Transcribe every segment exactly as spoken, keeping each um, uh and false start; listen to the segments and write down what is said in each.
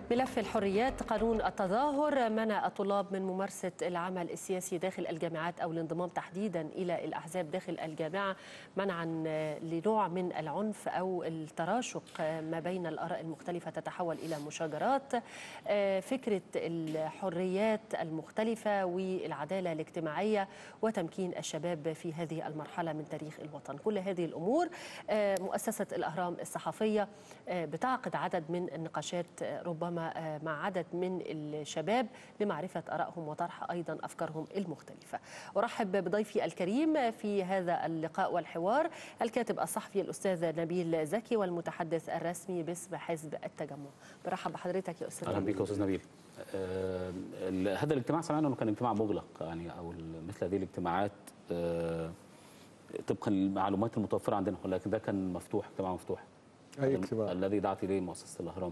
ملف الحريات، قانون التظاهر منع الطلاب من ممارسة العمل السياسي داخل الجامعات أو الانضمام تحديدا إلى الأحزاب داخل الجامعة منعا لنوع من العنف أو التراشق ما بين الآراء المختلفة تتحول إلى مشاجرات. فكرة الحريات المختلفة والعدالة الاجتماعية وتمكين الشباب في هذه المرحلة من تاريخ الوطن، كل هذه الأمور مؤسسة الأهرام الصحفية بتعقد عدد من النقاشات ربما مع عدد من الشباب لمعرفة آرائهم وطرح أيضا أفكارهم المختلفة. أرحب بضيفي الكريم في هذا اللقاء والحوار الكاتب الصحفي الأستاذ نبيل زكي والمتحدث الرسمي باسم حزب التجمع. برحب بحضرتك يا أستاذ نبيل. أهلا بك يا أستاذ نبيل. آه هذا الاجتماع سمعنا أنه كان اجتماع مغلق، يعني أو مثل هذه الاجتماعات آه طبقا للمعلومات المتوفرة عندنا، ولكن ده كان مفتوح، اجتماع مفتوح. أي اجتماع؟ الذي دعت إليه مؤسسة الأهرام.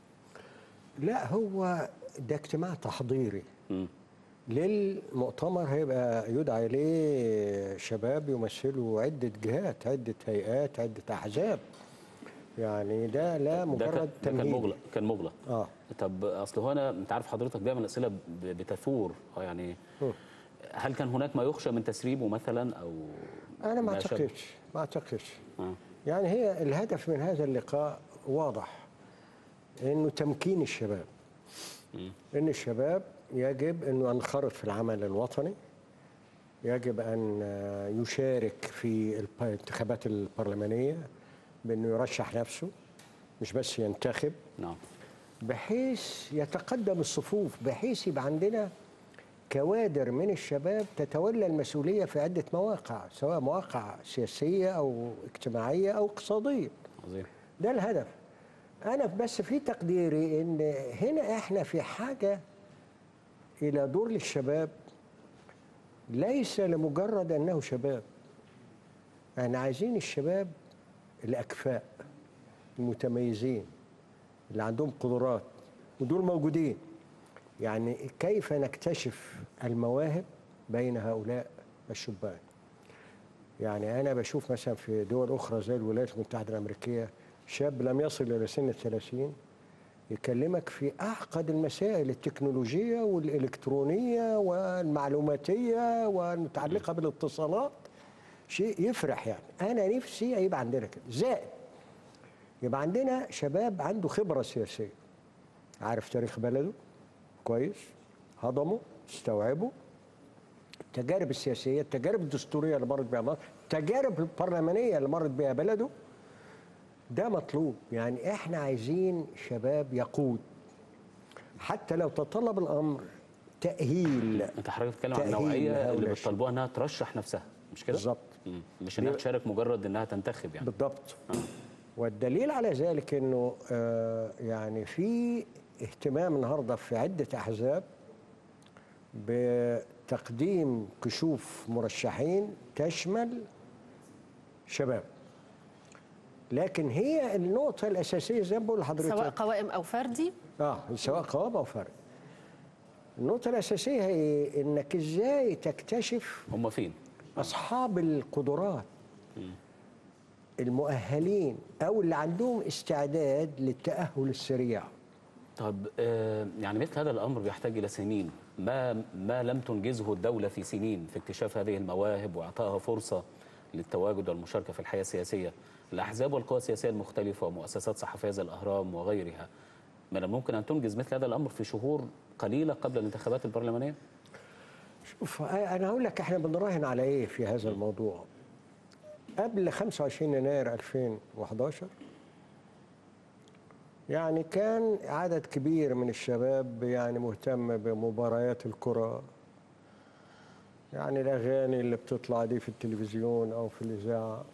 لا، هو ده اجتماع تحضيري م. للمؤتمر هيبقى يدعى إليه شباب يمثلوا عدة جهات، عدة هيئات، عدة أحزاب. يعني ده لا مجرد تمهيد. كان مغلق كان مغلق اه طب اصل هو انا انت عارف حضرتك دايما الاسئله بتثور يعني م. هل كان هناك ما يخشى من تسريبه مثلا او انا ما اعتقدش ما اعتقدش آه. يعني هي الهدف من هذا اللقاء واضح، انه تمكين الشباب. م. ان الشباب يجب انه ينخرط في العمل الوطني، يجب ان يشارك في الانتخابات البرلمانيه بانه يرشح نفسه مش بس ينتخب. نعم. بحيث يتقدم الصفوف، بحيث يبقى عندنا كوادر من الشباب تتولى المسؤوليه في عده مواقع، سواء مواقع سياسيه او اجتماعيه او اقتصاديه. عظيم. ده الهدف. انا بس في تقديري ان هنا احنا في حاجه الى دور للشباب، ليس لمجرد انه شباب. احنا عايزين الشباب الاكفاء المتميزين اللي عندهم قدرات، ودول موجودين. يعني كيف نكتشف المواهب بين هؤلاء الشبان؟ يعني أنا بشوف مثلا في دول أخرى زي الولايات المتحدة الأمريكية شاب لم يصل إلى سن الثلاثين يكلمك في أعقد المسائل التكنولوجية والإلكترونية والمعلوماتية والمتعلقة بالاتصالات. شيء يفرح. يعني أنا نفسي يبقى عندنا كده، زائد يبقى عندنا شباب عنده خبرة سياسية، عارف تاريخ بلده كويس، هضمه، استوعبه، التجارب السياسية، التجارب الدستورية اللي مرت بها مصر، التجارب البرلمانية اللي مرت بها بلده. ده مطلوب. يعني احنا عايزين شباب يقود، حتى لو تطلب الأمر تأهيل. انت حضرتك بتتكلم عن النوعية اللي بتطلبوها انها ترشح نفسها، مش كده؟ بالظبط. مش انها تشارك مجرد انها تنتخب يعني. بالضبط. آه. والدليل على ذلك انه آه يعني في اهتمام النهارده في عده احزاب بتقديم كشوف مرشحين تشمل شباب. لكن هي النقطه الاساسيه زي ما بقول لحضرتك، سواء قوائم او فردي. اه سواء قوائم او فردي. النقطه الاساسيه هي انك ازاي تكتشف هم فين اصحاب القدرات م. المؤهلين أو اللي عندهم استعداد للتأهل السريع. طب آه يعني مثل هذا الأمر بيحتاج إلى سنين، ما ما لم تنجزه الدولة في سنين في اكتشاف هذه المواهب وإعطائها فرصة للتواجد والمشاركة في الحياة السياسية. الأحزاب والقوى السياسية المختلفة ومؤسسات صحفية زي الأهرام وغيرها، من الممكن أن تنجز مثل هذا الأمر في شهور قليلة قبل الانتخابات البرلمانية؟ شوف، أنا هقول لك إحنا بنراهن على إيه في هذا الموضوع. قبل خمسة وعشرين يناير ألفين وأحد عشر يعني كان عدد كبير من الشباب يعني مهتم بمباريات الكرة، يعني الأغاني اللي بتطلع دي في التلفزيون أو في الإذاعة.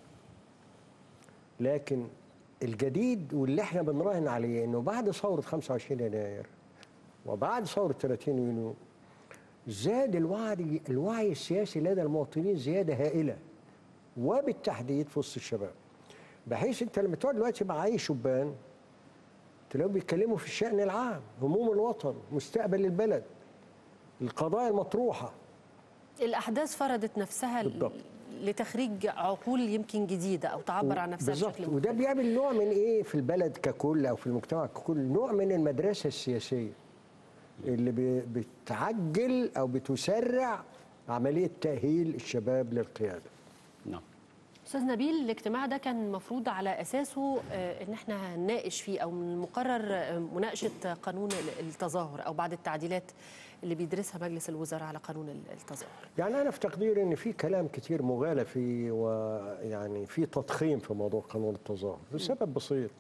لكن الجديد واللي احنا بنراهن عليه إنه بعد ثورة خمسة وعشرين يناير وبعد ثورة ثلاثين يونيو زاد الوعي الوعي السياسي لدى المواطنين زيادة هائلة، وبالتحديد في وسط الشباب. بحيث انت لما تقعد دلوقتي مع اي شبان تلاقيهم بيتكلموا في الشأن العام، هموم الوطن، مستقبل البلد، القضايا المطروحة. الأحداث فرضت نفسها بالضبط. لتخريج عقول يمكن جديده او تعبر عن نفسها بالظبط. بشكل مختلف. وده بيعمل نوع من ايه في البلد ككل او في المجتمع ككل، نوع من المدرسه السياسيه اللي بي- بتعجل او بتسرع عمليه تاهيل الشباب للقياده. نعم. استاذ نبيل، الاجتماع ده كان المفروض على اساسه آه، ان احنا هنناقش فيه او من المقرر آه، مناقشه قانون ال- التظاهر او بعض التعديلات اللي بيدرسها مجلس الوزراء على قانون ال- التظاهر. يعني انا في تقديري ان في كلام كتير مغالى فيه، ويعني في تضخيم في موضوع قانون التظاهر لسبب بسيط،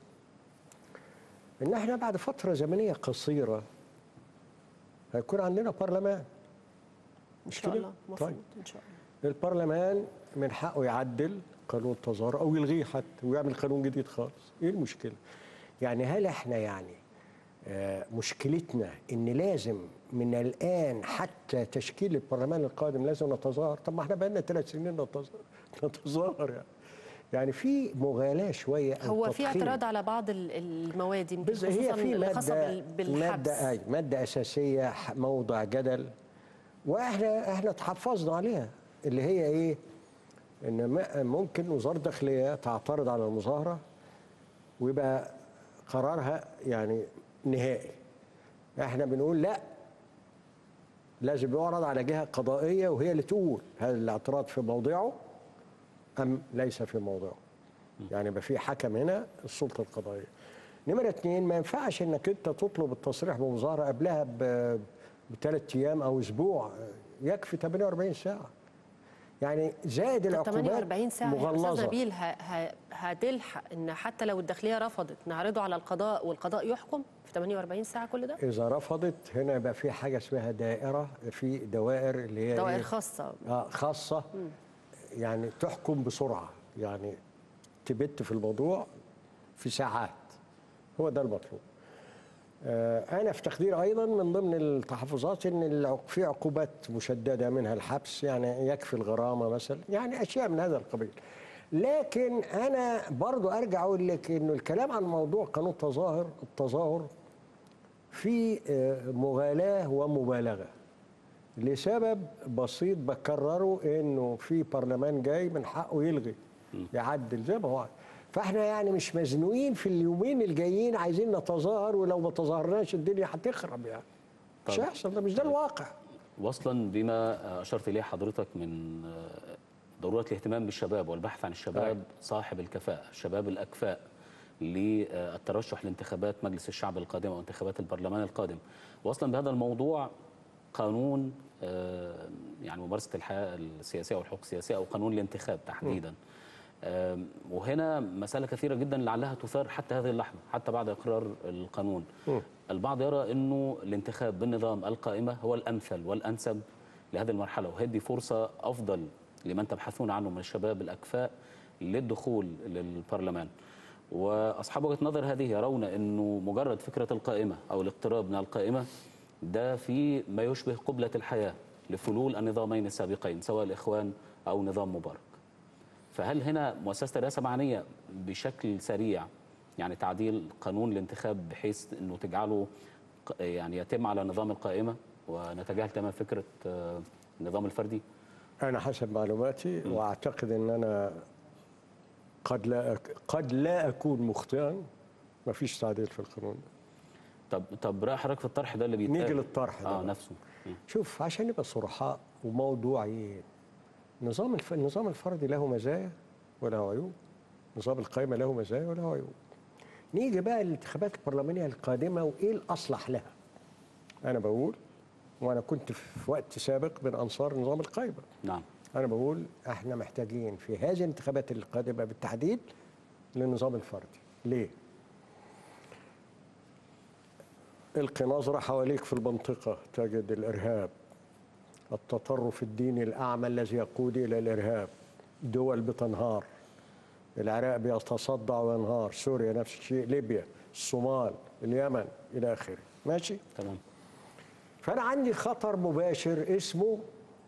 ان احنا بعد فتره زمنيه قصيره هيكون عندنا برلمان. ان شاء الله المفروض ان شاء الله. البرلمان من حقه يعدل قانون التظاهر او يلغيه حتى ويعمل قانون جديد خالص. ايه المشكله؟ يعني هل احنا يعني آه مشكلتنا ان لازم من الان حتى تشكيل البرلمان القادم لازم نتظاهر؟ طب ما احنا بقالنا ثلاث سنين نتظاهر نتظاهر يعني. يعني في مغالاه شويه أو هو في تضخيم. اعتراض على بعض ال- المواد يمكن بس هي خصوصا في اللي خاصه ماده بال- بالحبس. ماده أي ماده اساسيه ح- موضع جدل، واحنا احنا تحفظنا عليها، اللي هي ايه؟ ان م- ممكن وزاره الداخليه تعترض على المظاهره ويبقى قرارها يعني نهائي. احنا بنقول لا، لازم يعرض على جهه قضائيه وهي اللي تقول هل الاعتراض في موضعه ام ليس في موضعه. يعني يبقى في حكم هنا، السلطه القضائيه. نمره اثنين، ما ينفعش انك انت تطلب التصريح بمظاهره قبلها بثلاث ايام او اسبوع، يكفي ثمانية وأربعين ساعه. يعني زائد العقوبات ثمانية وأربعين ساعة يا مغلظه. أستاذ نبيل، ه- ه- هتلحق ان حتى لو الداخليه رفضت نعرضه على القضاء والقضاء يحكم في ثمانية وأربعين ساعة كل ده؟ إذا رفضت هنا يبقى في حاجة اسمها دائرة، في دوائر اللي هي دوائر إيه؟ خاصة. آه خاصة. يعني تحكم بسرعة، يعني تبت في الموضوع في ساعات. هو ده المطلوب. آه أنا في تقدير أيضا من ضمن التحفظات إن العق- في عقوبات مشددة منها الحبس، يعني يكفي الغرامة مثلا، يعني أشياء من هذا القبيل. لكن أنا برضو أرجع أقول لك إنه الكلام عن موضوع قانون التظاهر التظاهر في آه، مغالاة ومبالغة لسبب بسيط بكرره، انه في برلمان جاي من حقه يلغي يعدل زي ما هو. فاحنا يعني مش مزنوقين في اليومين الجايين عايزين نتظاهر، ولو ما تظاهرناش الدنيا هتخرب يعني. مش طيب. هيحصل، ده مش ده الواقع. وصلا بما اشرت اليه حضرتك من ضروره الاهتمام بالشباب والبحث عن الشباب أي. صاحب الكفاءه، الشباب الاكفاء للترشح لانتخابات مجلس الشعب القادمه وانتخابات البرلمان القادم. وصلا بهذا الموضوع قانون آه، يعني ممارسه الحياه السياسيه والحقوق السياسيه، او قانون الانتخاب تحديدا. آم، وهنا مسألة كثيرة جدا لعلها تثار حتى هذه اللحظة، حتى بعد إقرار القانون. م. البعض يرى أنه الانتخاب بالنظام القائمة هو الأمثل والأنسب لهذه المرحلة، وهدي فرصة أفضل لمن تبحثون عنه من الشباب الأكفاء للدخول للبرلمان. وأصحاب وجهة نظر هذه يرون أنه مجرد فكرة القائمة أو الاقتراب من القائمة ده في ما يشبه قبلة الحياة لفلول النظامين السابقين، سواء الإخوان أو نظام مبارك. فهل هنا مؤسسة الرئاسة معنية بشكل سريع يعني تعديل قانون الانتخاب بحيث أنه تجعله يعني يتم على نظام القائمة ونتجاهل تماما فكرة آه، النظام الفردي؟ انا حسب معلوماتي م. واعتقد ان انا قد لا أك... قد لا اكون مخطئا، ما فيش تعديل في القانون. طب طب رأي حضرتك في الطرح ده اللي بيتقال؟ نيجي للطرح ده اه نفسه. م. شوف، عشان نبقى صرحاء وموضوعيين، نظام الف... النظام الفردي له مزايا وله عيوب، نظام القائمة له مزايا وله عيوب. نيجي بقى للانتخابات البرلمانية القادمة وإيه الأصلح لها. أنا بقول، وأنا كنت في وقت سابق من أنصار نظام القائمة. نعم. أنا بقول إحنا محتاجين في هذه الانتخابات القادمة بالتحديد للنظام الفردي. ليه؟ القي نظرة حواليك في المنطقة تجد الإرهاب، التطرف الديني الأعمى الذي يقود إلى الإرهاب، دول بتنهار، العراق بيتصدع وينهار، سوريا نفس الشيء، ليبيا، الصومال، اليمن إلى آخره. ماشي؟ تمام. فأنا عندي خطر مباشر اسمه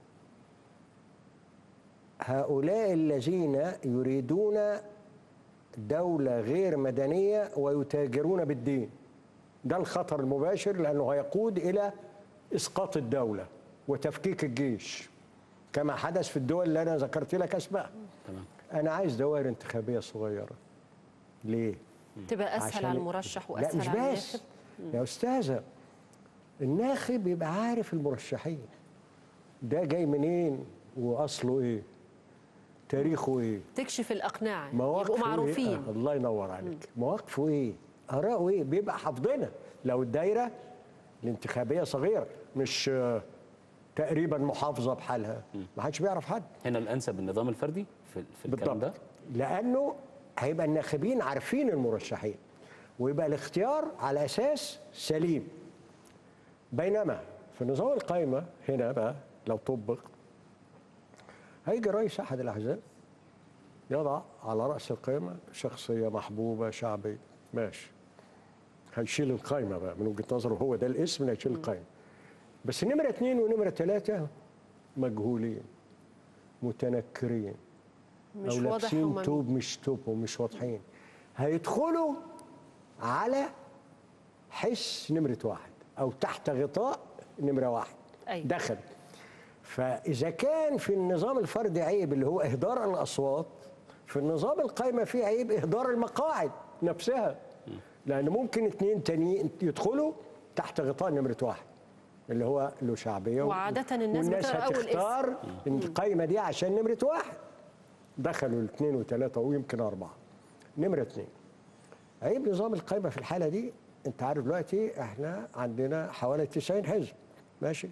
هؤلاء الذين يريدون دولة غير مدنية ويتاجرون بالدين. ده الخطر المباشر، لأنه هيقود إلى إسقاط الدولة وتفكيك الجيش كما حدث في الدول اللي انا ذكرت لك اسمائها. تمام. انا عايز دوائر انتخابيه صغيره. ليه؟ تبقى اسهل عشان- على المرشح لا واسهل مش على بس الناخب. يا استاذه، الناخب يبقى عارف المرشحين ده جاي منين واصله ايه، تاريخه ايه، تكشف الاقنعه، يبقوا مواقفه معروفين. إيه؟ آه الله ينور عليك. مواقفه ايه، اراءه ايه، بيبقى حافظينها. لو الدايره الانتخابيه صغيره مش آه، تقريبا محافظه بحالها، ما حدش بيعرف حد. هنا الانسب النظام الفردي في, في الكلام ده. بالضبط، لانه هيبقى الناخبين عارفين المرشحين ويبقى الاختيار على اساس سليم. بينما في نظام القائمه هنا بقى لو طبق، هيجي رئيس احد الاحزاب يضع على راس القائمه شخصيه محبوبه شعبيه، ماشي، هيشيل القائمه بقى من وجهه نظره، هو ده الاسم اللي هيشيل القائمه. بس نمره اثنين ونمره ثلاثه مجهولين متنكرين، مش أو واضح لابسين هم توب مش توب ومش واضحين، هيدخلوا على حس نمرة واحد أو تحت غطاء نمرة واحد. أيوة. دخل. فإذا كان في النظام الفردي عيب اللي هو إهدار الأصوات، في النظام القائمة فيه عيب إهدار المقاعد نفسها، لأن ممكن اتنين تانيين يدخلوا تحت غطاء نمرة واحد اللي هو له شعبية، وعادة الناس والناس بتقرأ أول هتختار القائمة دي عشان نمرة واحد. دخلوا الاثنين وثلاثة ويمكن أربعة. نمرة اثنين، عيب نظام القائمة في الحالة دي، أنت عارف دلوقتي إحنا عندنا حوالي تسعين حزب، ماشي؟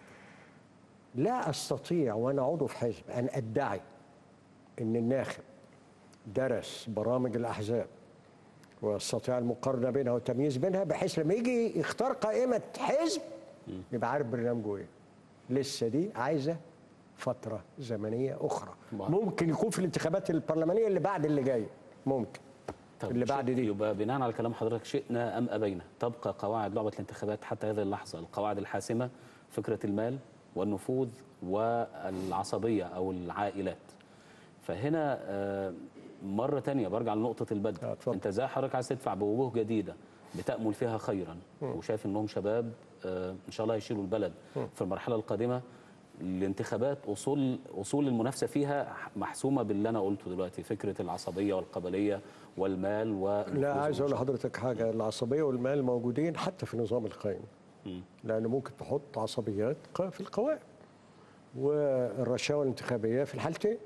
لا أستطيع وأنا عضو في حزب أن أدعي إن الناخب درس برامج الأحزاب ويستطيع المقارنة بينها والتمييز بينها، بحيث لما يجي يختار قائمة حزب يبقى عارف برنامجه إيه. لسه دي عايزة فترة زمنية أخرى. ممكن يكون في الانتخابات البرلمانية اللي بعد اللي جاية، ممكن طب اللي بعد دي. يبقى بناء على كلام حضرتك، شئنا ام ابينا تبقى قواعد لعبه الانتخابات حتى هذه اللحظه القواعد الحاسمه، فكره المال والنفوذ والعصبيه او العائلات. فهنا آه، مره ثانيه برجع لنقطه البدء. اتفضل. انت ازاي حضرتك عايز تدفع بوجوه جديده بتامل فيها خيرا، وشايف انهم شباب آه، ان شاء الله هيشيلوا البلد في المرحله القادمه. الانتخابات اصول اصول المنافسه فيها محسومه باللي انا قلته دلوقتي، فكره العصبيه والقبليه والمال والنفوذ. لا، عايز أقول لحضرتك حاجة، العصبية والمال موجودين حتى في نظام القائمة، لأن ممكن تحط عصبيات في القوائم والرشاوى الانتخابية في الحالتين.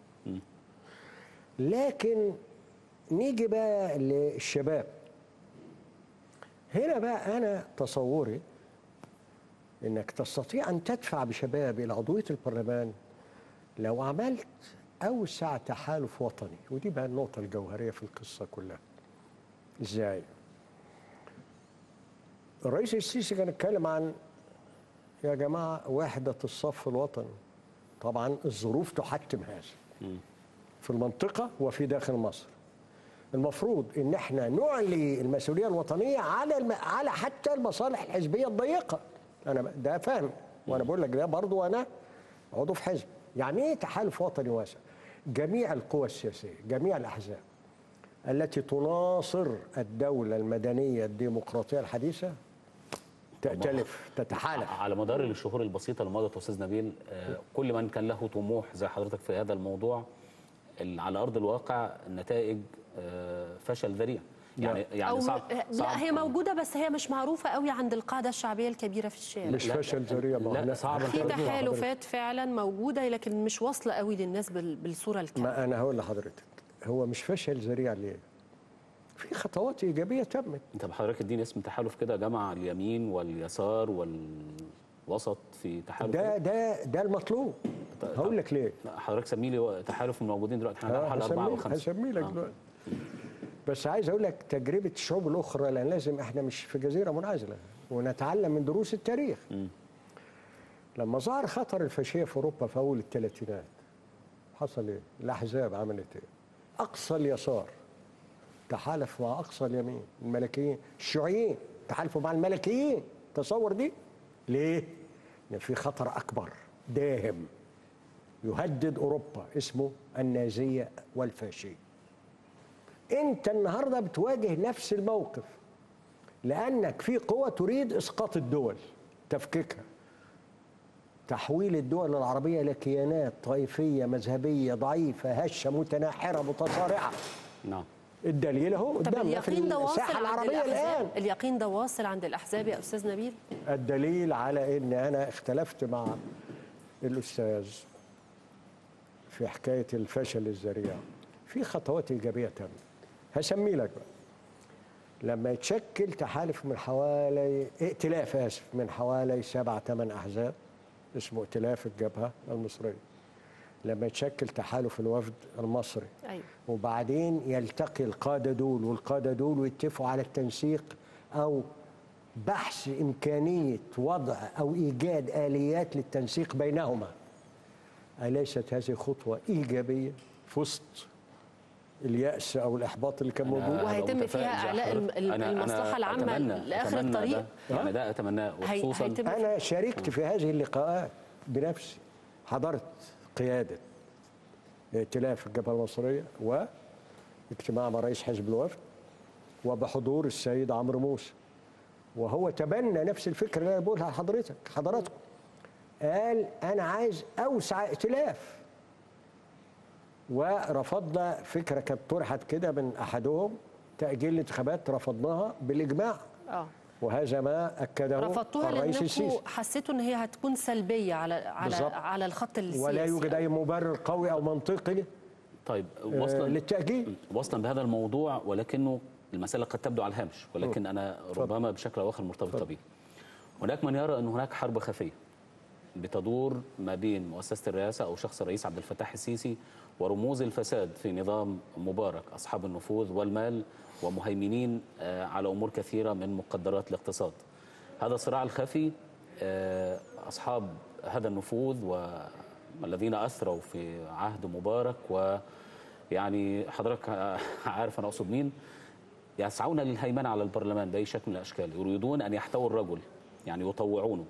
لكن نيجي بقى للشباب. هنا بقى أنا تصوري إنك تستطيع أن تدفع بشباب إلى عضوية البرلمان لو عملت أوسع تحالف وطني، ودي بقى النقطة الجوهرية في القصة كلها. إزاي؟ الرئيس السيسي كان اتكلم عن يا جماعة وحدة الصف الوطني. طبعا الظروف تحتم هذا في المنطقة وفي داخل مصر. المفروض ان احنا نعلي المسؤولية الوطنية على الم... على حتى المصالح الحزبية الضيقة. انا ده فاهم، وانا بقول لك ده برضه وانا عضو في حزب. يعني ايه تحالف وطني واسع؟ جميع القوى السياسية، جميع الأحزاب التي تناصر الدولة المدنية الديمقراطية الحديثة تأتلف، تتحالف. على مدار الشهور البسيطه اللي مضت استاذ نبيل، آه، كل من كان له طموح زي حضرتك في هذا الموضوع، على ارض الواقع النتائج آه، فشل ذريع. يعني يعني أو صعب, لا صعب هي موجودة بس هي مش معروفة قوي عند القاعدة الشعبية الكبيرة في الشارع. مش لا فشل ذريع، ما لا لا صعب. في تحالفات فعلا موجودة لكن مش واصلة قوي للناس بال- بالصورة الكاملة. ما أنا هقول لحضرتك، هو مش فشل ذريع ليه؟ في خطوات إيجابية تمت. انت بحضرتك اديني اسم تحالف كده جمع اليمين واليسار والوسط في تحالف. ده ده ده المطلوب. هقول لك ليه؟ لا، حضرتك سمي لي تحالف الموجودين دلوقتي، احنا هنلعب حلقه اربعه وخمسه. هسمي لك دلوقتي. بس عايز اقول لك تجربه الشعوب الاخرى، لان لازم احنا مش في جزيره منعزله ونتعلم من دروس التاريخ. م. لما ظهر خطر الفاشيه في اوروبا في اول الثلاثينات، حصل ايه؟ الاحزاب عملت ايه؟ اقصى اليسار تحالف مع اقصى اليمين، الملكيين، الشيوعيين تحالفوا مع الملكيين. تصور دي؟ ليه؟ لان في خطر اكبر داهم يهدد اوروبا اسمه النازيه والفاشيه. انت النهارده بتواجه نفس الموقف، لانك في قوى تريد اسقاط الدول، تفكيكها. تحويل الدول العربية إلى كيانات طائفية مذهبية ضعيفة هشة متناحرة متصارعة. نعم. الدليل اهو طب قدامنا في اليقين ده واصل الساحة عند العربية الأحزاب؟ الآن. اليقين ده واصل عند الأحزاب يا أستاذ نبيل؟ الدليل على ان انا اختلفت مع الاستاذ في حكايه الفشل الذريع. في خطوات ايجابيه تمت، هسمي لك بقى. لما يتشكل تحالف من حوالي ائتلاف اسف من حوالي سبع ثمان احزاب اسمه ائتلاف الجبهه المصريه، لما يتشكل تحالف الوفد المصري، أيوة. وبعدين يلتقي القاده دول والقاده دول ويتفقوا على التنسيق او بحث إمكانية وضع أو إيجاد آليات للتنسيق بينهما، أليست هذه خطوة إيجابية في وسط اليأس أو الإحباط اللي كان موجود؟ وهيتم فيها إعلاء المصلحة العامة لآخر الطريق. يعني ده أتمناه، وخصوصا أنا شاركت في هذه اللقاءات بنفسي، حضرت قيادة ائتلاف الجبهة المصرية واجتماع مع رئيس حزب الوفد وبحضور السيد عمرو موسى، وهو تبنى نفس الفكره اللي انا بقولها لحضرتك حضراتكم. قال انا عايز اوسع ائتلاف، ورفضنا فكره كانت طرحت كده من احدهم تاجيل الانتخابات، رفضناها بالاجماع. اه وهذا ما اكده رفضتوها الرئيس السيسي. لانكم حسيتوا ان هي هتكون سلبيه على على بالزبط. على الخط السياسي، ولا يوجد اي مبرر قوي او منطقي طيب وصلا للتاجيل. وصلا بهذا الموضوع، ولكنه المسألة قد تبدو على الهامش، ولكن أنا ربما بشكل أو آخر مرتبطة به. هناك من يرى أن هناك حرب خفية بتدور ما بين مؤسسة الرئاسة أو شخص الرئيس عبد الفتاح السيسي ورموز الفساد في نظام مبارك، أصحاب النفوذ والمال ومهيمنين على أمور كثيرة من مقدرات الاقتصاد. هذا الصراع الخفي، أصحاب هذا النفوذ والذين أثروا في عهد مبارك، ويعني حضرتك عارف أنا أقصد مين، يسعون للهيمنة على البرلمان بأي شكل من الأشكال، يريدون أن يحتووا الرجل، يعني يطوعونه.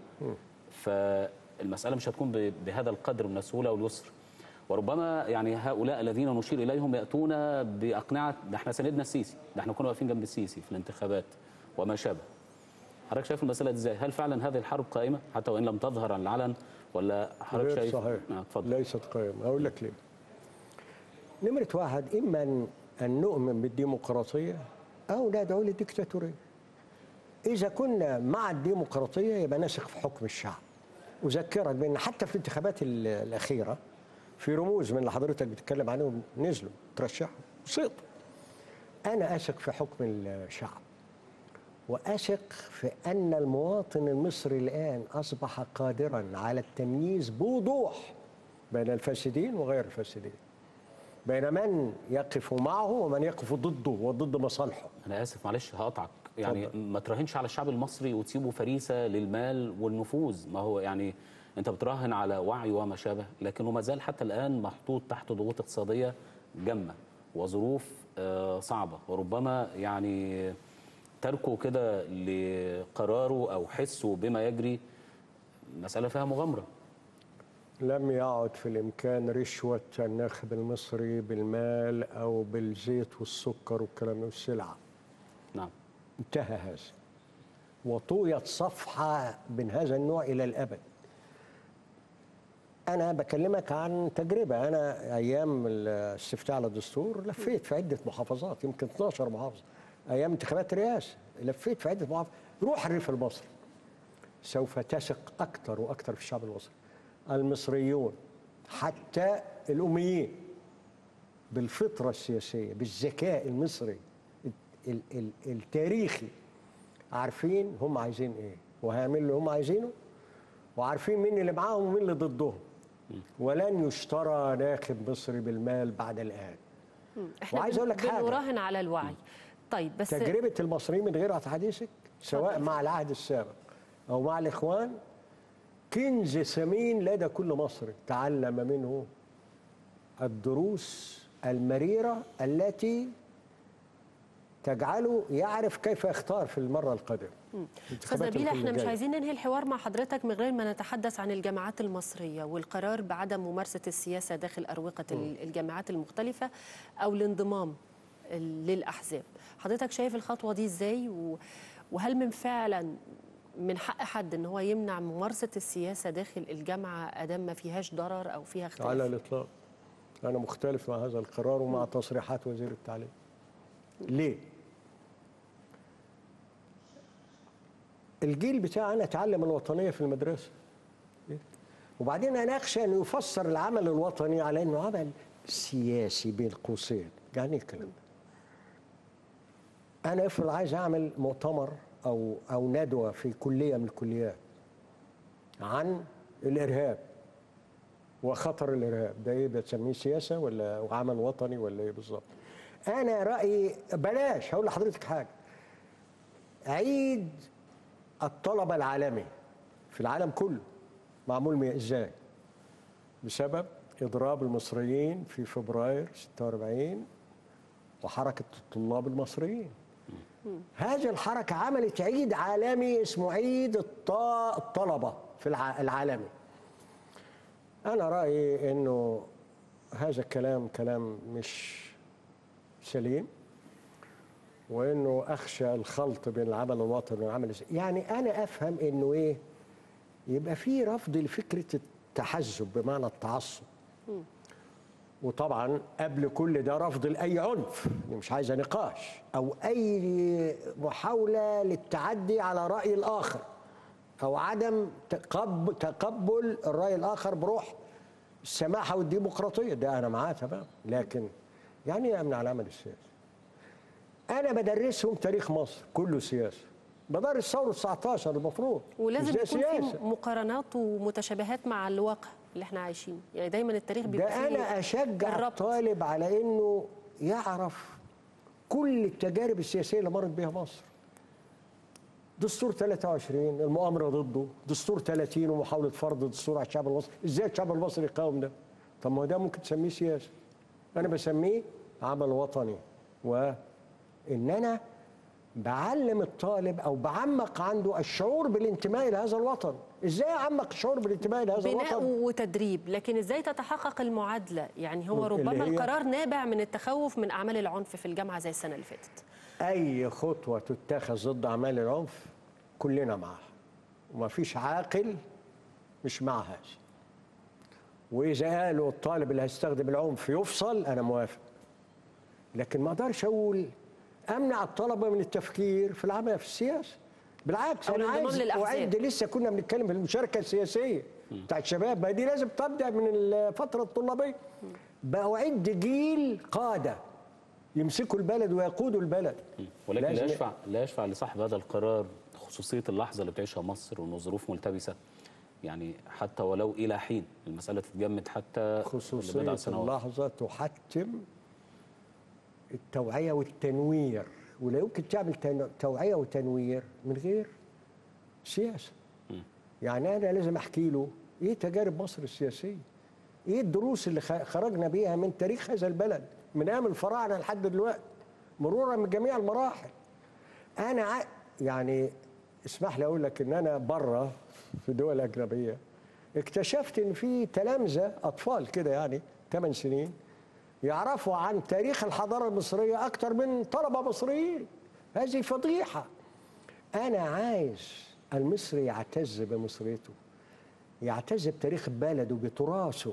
فالمسألة مش هتكون بهذا القدر من السهولة واليسر، وربما يعني هؤلاء الذين نشير إليهم يأتون بأقنعة ده احنا سندنا السيسي، ده احنا كنا واقفين جنب السيسي في الانتخابات وما شابه. حضرتك شايف المسألة دي ازاي؟ هل فعلا هذه الحرب قائمة حتى وإن لم تظهر على العلن، ولا حضرتك شايف؟ صحيح. آه اتفضل. ليست قائمة. أقول لك ليه. نمرة واحد، إما أن نؤمن بالديمقراطية أو ندعو للديكتاتورية. إذا كنا مع الديمقراطية يبقى نثق في حكم الشعب. أذكرك بأن حتى في الانتخابات الأخيرة في رموز من اللي حضرتك بتتكلم عنهم نزلوا ترشحوا وسقطوا. أنا أثق في حكم الشعب، وأثق في أن المواطن المصري الآن أصبح قادرا على التمييز بوضوح بين الفاسدين وغير الفاسدين، بين من يقف معه ومن يقف ضده وضد مصالحه. أنا آسف معلش هقطعك، يعني طبعا. ما تراهنش على الشعب المصري وتسيبه فريسة للمال والنفوذ. ما هو يعني أنت بتراهن على وعي وما شابه، لكنه ما زال حتى الآن محطوط تحت ضغوط اقتصادية جمة وظروف صعبة، وربما يعني تركه كده لقراره أو حسه بما يجري مسألة فيها مغامرة. لم يعد في الإمكان رشوة الناخب المصري بالمال أو بالزيت والسكر والكلام والسلعة. نعم. انتهى هذا، وطويت صفحة من هذا النوع إلى الأبد. أنا بكلمك عن تجربة. أنا أيام الاستفتاء على الدستور لفيت في عدة محافظات، يمكن اثناشر محافظة. أيام انتخابات الرئاسة لفيت في عدة محافظات. روح الريف المصري سوف تثق أكثر وأكثر في الشعب المصري. المصريون حتى الأميين بالفطرة السياسية بالذكاء المصري التاريخي عارفين هم عايزين إيه وهيعملوا اللي هم عايزينه، وعارفين مين اللي معاهم ومين اللي ضدهم. ولن يشترى ناخب مصري بالمال بعد الآن. وعايز أقول لك حاجة، بنراهن على الوعي. طيب بس تجربة المصريين من غير حديثك سواء مع العهد السابق أو مع الإخوان كنز ثمين لدى كل مصري تعلم منه الدروس المريرة التي تجعله يعرف كيف يختار في المرة القادمة. أستاذ نبيل، احنا مش عايزين ننهي الحوار مع حضرتك من غير ما نتحدث عن الجامعات المصرية والقرار بعدم ممارسة السياسة داخل أروقة م. الجامعات المختلفة أو الانضمام للأحزاب. حضرتك شايف الخطوة دي ازاي، وهل من فعلا من حق حد ان هو يمنع ممارسه السياسه داخل الجامعه ادام ما فيهاش ضرر او فيها اختلاف؟ على الإطلاق. أنا مختلف مع هذا القرار ومع تصريحات وزير التعليم. ليه؟ الجيل بتاعنا اتعلم الوطنية في المدرسة، وبعدين أنا أخشى أن يفسر العمل الوطني على أنه عمل سياسي بين قوسين. يعني إيه الكلام ده؟ أنا افرض عايز أعمل مؤتمر أو أو ندوة في كلية من الكليات عن الإرهاب وخطر الإرهاب، ده إيه بتسميه سياسة ولا عمل وطني ولا إيه بالظبط؟ أنا رأيي بلاش. هقول لحضرتك حاجة. عيد الطلبة العالمي في العالم كله معمول إزاي؟ بسبب إضراب المصريين في فبراير ستة وأربعين وحركة الطلاب المصريين. هذه الحركة عملت عيد عالمي اسمه عيد الطلبة في العالمي. أنا رأيي إنه هذا الكلام كلام مش سليم، وإنه أخشى الخلط بين العمل الوطني والعمل السياسي. يعني أنا أفهم إنه إيه، يبقى في رفض لفكرة التحزب بمعنى التعصب، وطبعا قبل كل ده رفض لأي عنف، مش عايزة نقاش أو أي محاولة للتعدي على رأي الآخر أو عدم تقبل, تقبل الرأي الآخر بروح السماحة والديمقراطية. ده أنا معاه تمام، لكن يعني أمنع العمل السياسي. أنا بدرسهم تاريخ مصر كله سياسة، بدرس ثورة تسعة عشر المفروض، ولازم يكون سياسة. في مقارنات ومتشابهات مع الواقع اللي احنا عايشين. يعني دايما التاريخ بيبقى ده فيه أنا أشجع الربط. الطالب على إنه يعرف كل التجارب السياسية اللي مرت بها مصر. دستور ثلاثة وعشرين المؤامرة ضده، دستور ثلاثين ومحاولة فرض دستور على الشعب المصري. إزاي الشعب المصري يقاوم ده؟ طب ما هو ده ممكن تسميه سياسة. أنا بسميه عمل وطني، وإن أنا بعلم الطالب أو بعمق عنده الشعور بالانتماء لهذا الوطن. إزاي أعمق الشعور بالانتماء لهذا بناء الوطن؟ بناء وتدريب، لكن إزاي تتحقق المعادلة؟ يعني هو ربما القرار نابع من التخوف من أعمال العنف في الجامعة زي السنة اللي فاتت. أي خطوة تتخذ ضد أعمال العنف كلنا معها، وما فيش عاقل مش مع هذا. وإذا قالوا الطالب اللي هيستخدم العنف يفصل، أنا موافق. لكن ما أقدرش أقول أمنع الطلبة من التفكير في العمل في السياسة. بالعكس أنا عايز أعد. لسه كنا بنتكلم في المشاركة السياسية بتاع الشباب، ما دي لازم تبدأ من الفترة الطلابية. بأعد جيل قادة يمسكوا البلد ويقودوا البلد. ولكن لا يشفع لا يشفع لصاحب هذا القرار خصوصية اللحظة اللي بتعيشها مصر وإنه ظروف ملتبسة، يعني حتى ولو إلى حين المسألة تتجمد حتى خصوصية اللحظة تحتم التوعية والتنوير، ولا يمكن تعمل توعية وتنوير من غير سياسة. م. يعني أنا لازم أحكي له إيه تجارب مصر السياسية، إيه الدروس اللي خرجنا بيها من تاريخ هذا البلد من أيام الفراعنة لحد دلوقتي مرورا من جميع المراحل. أنا يعني اسمح لي أقول لك إن أنا بره في دول أجنبية اكتشفت إن في تلامذة أطفال كده يعني ثمان سنين يعرفوا عن تاريخ الحضارة المصرية أكتر من طلبة مصريين. هذه فضيحة. أنا عايز المصري يعتز بمصريته، يعتز بتاريخ بلده بتراثه،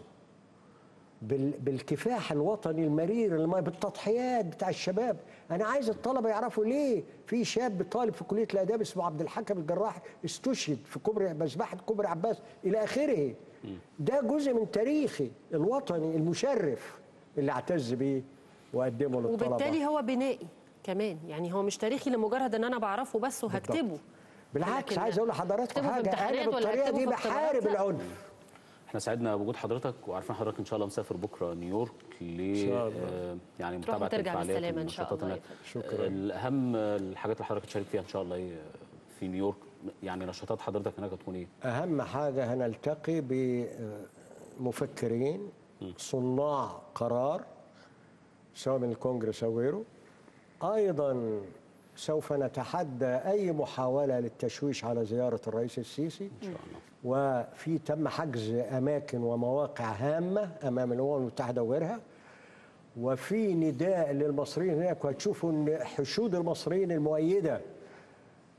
بالكفاح الوطني المرير، بالتضحيات بتاع الشباب. أنا عايز الطلبة يعرفوا ليه في شاب طالب في كلية الآداب اسمه عبد الحكم الجراح استشهد في كوبري مذبحة كوبري عباس إلى آخره. ده جزء من تاريخي الوطني المشرف اللي اعتز بيه وقدمه للطلبة. وبالتالي هو بنائي كمان، يعني هو مش تاريخي لمجرد ان انا بعرفه بس وهكتبه. بالضبط. بالعكس عايز اقول لحضراتكم حاجه، انا بالطريقه دي بحارب العنف. احنا سعدنا بوجود حضرتك، وعارفين حضرتك ان شاء الله مسافر بكره نيويورك ل آه يعني متابعه الفعاليات والنشاطات هناك. شكرا. الاهم الحاجات اللي حضرتك تشارك فيها ان شاء الله في نيويورك، يعني نشاطات حضرتك هناك هتكون ايه؟ اهم حاجه هنلتقي بمفكرين صناع قرار سواء من الكونجرس او غيره. ايضا سوف نتحدى اي محاوله للتشويش على زياره الرئيس السيسي ان شاء الله. وفي تم حجز اماكن ومواقع هامه امام الامم المتحده وغيرها، وفي نداء للمصريين هناك، وهتشوفوا ان حشود المصريين المؤيده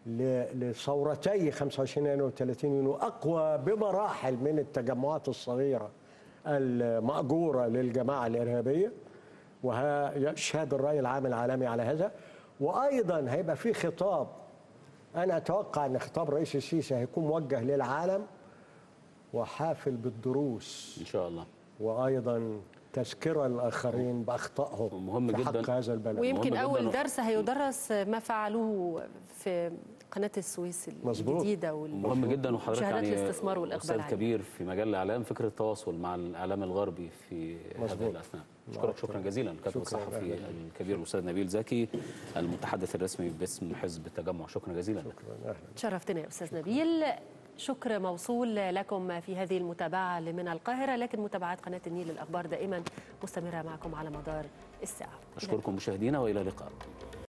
لثورتي خمسة وعشرين يناير وثلاثين يونيو أقوى بمراحل من التجمعات الصغيرة المأجورة للجماعة الإرهابية، ويشهد الرأي العام العالمي على هذا. وأيضا هيبقى في خطاب، أنا أتوقع أن خطاب الرئيس السيسي هيكون موجه للعالم وحافل بالدروس إن شاء الله، وأيضا تذكرة للآخرين بأخطائهم مهم في جدا حق هذا البلد. ويمكن مهم أول جداً. درس هيدرس ما فعلوه في قناة السويس مظبوط. الجديدة وال- مهم جدا. وحضرتك وشهادات يعني الاستثمار والإقبال أستاذ عليه. كبير في مجال الإعلام، فكرة التواصل مع الإعلام الغربي في هذه مظبوط. الأثناء. أشكرك شكرا جزيلا الكاتب شكراً. الصحفي أهلاً. الكبير الأستاذ نبيل زكي المتحدث الرسمي باسم حزب التجمع. شكرا جزيلا. شكرا. أهلا. شرفتنا يا أستاذ نبيل. شكر موصول لكم في هذه المتابعة من القاهرة، لكن متابعات قناة النيل الأخبار دائما مستمرة معكم على مدار الساعة. أشكركم مشاهدينا وإلى اللقاء.